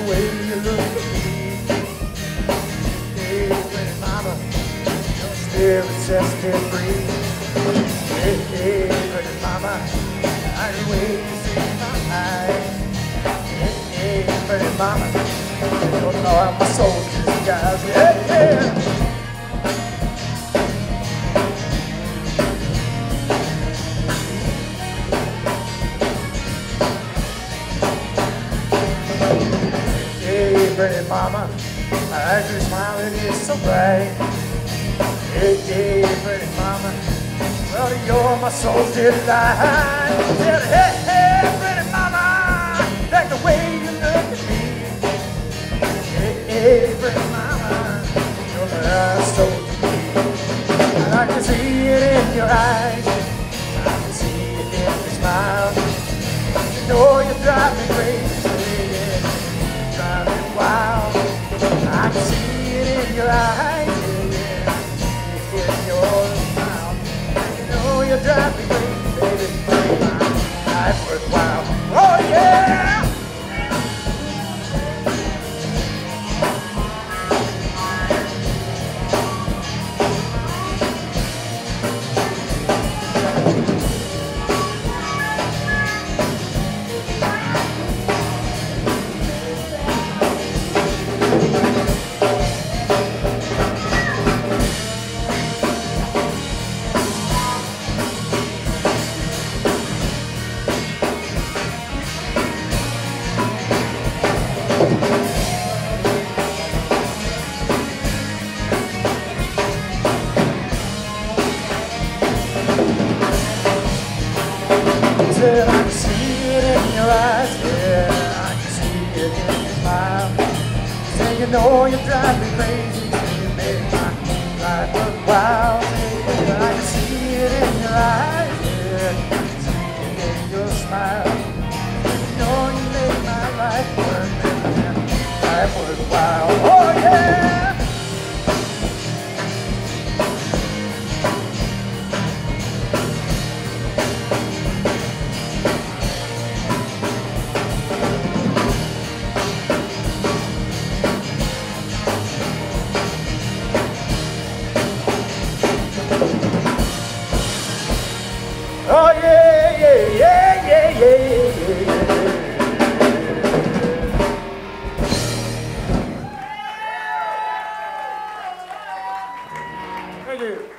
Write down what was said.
way you look at me. Hey, pretty mama, your spirit sets me free. Hey, hey, pretty mama, I like the way you see my eyes. Hey, hey, pretty mama, you don't know how my soul disguised. Hey, yeah. Pretty mama, I like your smile, it is so bright. Hey, hey, pretty mama, well, you're my soul's delight. Tell her, hey, hey, pretty mama, like the way you look at me. Hey, hey, pretty mama, you're my soul to me. I like to see it in your eyes, I can see it in your smile. You know you drive me crazy. Wow, I can see it in your eyes, yeah, in your smile. You know you drive me crazy, baby, make my life worthwhile. Oh yeah! I can see it in your eyes, yeah, I can see it in your smile. Say you know you drive me crazy, say you make my life worthwhile. Yeah, I can see it in your eyes, yeah, I can see it in your smile. You know you make my life worthwhile. Oh yeah! Oh yeah, yeah, yeah, yeah, yeah, yeah. Thank you.